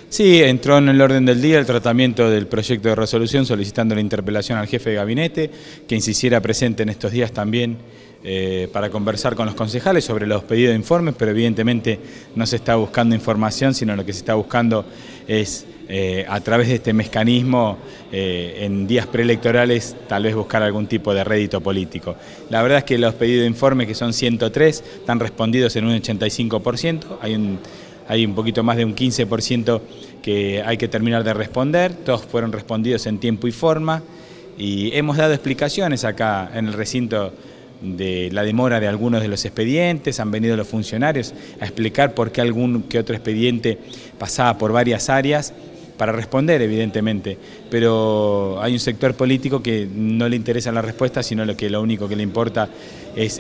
Sí, entró en el orden del día el tratamiento del proyecto de resolución solicitando la interpelación al jefe de gabinete, que se hiciera presente en estos días también para conversar con los concejales sobre los pedidos de informes, pero evidentemente no se está buscando información, sino lo que se está buscando es a través de este mecanismo en días preelectorales tal vez buscar algún tipo de rédito político. La verdad es que los pedidos de informes, que son 103, están respondidos en un 85%, hay un poquito más de un 15% que hay que terminar de responder, todos fueron respondidos en tiempo y forma y hemos dado explicaciones acá en el recinto de la demora de algunos de los expedientes, han venido los funcionarios a explicar por qué algún que otro expediente pasaba por varias áreas para responder, evidentemente, pero hay un sector político que no le interesa la respuesta, sino lo único que le importa es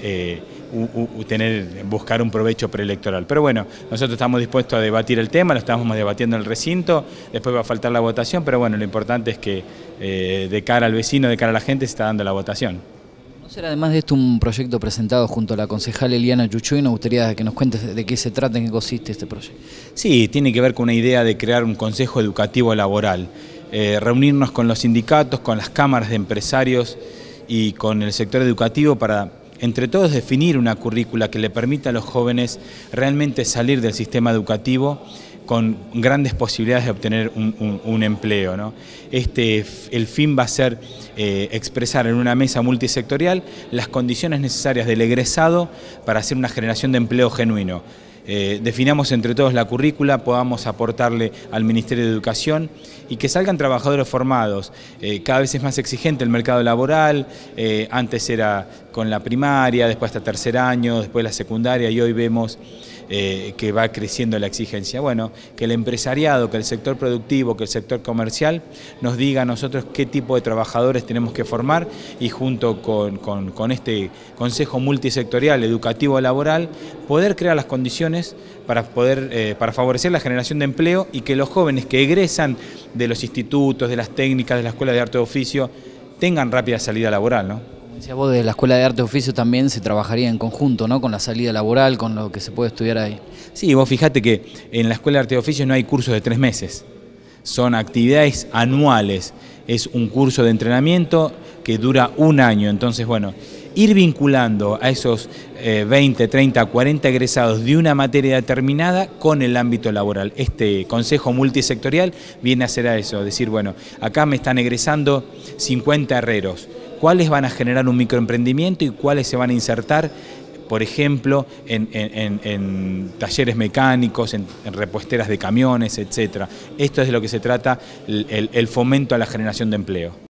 buscar un provecho preelectoral. Pero bueno, nosotros estamos dispuestos a debatir el tema, lo estamos debatiendo en el recinto, después va a faltar la votación, pero bueno, lo importante es que de cara al vecino, de cara a la gente, se está dando la votación. ¿No será además de esto un proyecto presentado junto a la concejal Eliana Chuchuy? Nos gustaría que nos cuentes de qué se trata, en qué consiste este proyecto. Sí, tiene que ver con una idea de crear un consejo educativo laboral, reunirnos con los sindicatos, con las cámaras de empresarios y con el sector educativo para entre todos definir una currícula que le permita a los jóvenes realmente salir del sistema educativo con grandes posibilidades de obtener un empleo, ¿no? El fin va a ser expresar en una mesa multisectorial las condiciones necesarias del egresado para hacer una generación de empleo genuino. Definamos entre todos la currícula, podamos aportarle al Ministerio de Educación y que salgan trabajadores formados. Cada vez es más exigente el mercado laboral, antes era con la primaria, después hasta tercer año, después la secundaria y hoy vemos que va creciendo la exigencia. Bueno, que el empresariado, que el sector productivo, que el sector comercial nos diga a nosotros qué tipo de trabajadores tenemos que formar y junto con este Consejo Multisectorial Educativo Laboral poder crear las condiciones para favorecer la generación de empleo y que los jóvenes que egresan de los institutos, de las técnicas, de la Escuela de Arte de Oficio tengan rápida salida laboral, ¿no? Decía vos, de la Escuela de Arte y Oficio también se trabajaría en conjunto, ¿no? Con la salida laboral, con lo que se puede estudiar ahí. Sí, vos fijate que en la Escuela de Arte y Oficio no hay cursos de 3 meses, son actividades anuales, es un curso de entrenamiento que dura un año, entonces bueno, ir vinculando a esos 20, 30, 40 egresados de una materia determinada con el ámbito laboral. Este Consejo Multisectorial viene a hacer a eso, decir, bueno, acá me están egresando 50 herreros, ¿cuáles van a generar un microemprendimiento y cuáles se van a insertar, por ejemplo, en talleres mecánicos, en repuesteras de camiones, etcétera? Esto es de lo que se trata el fomento a la generación de empleo.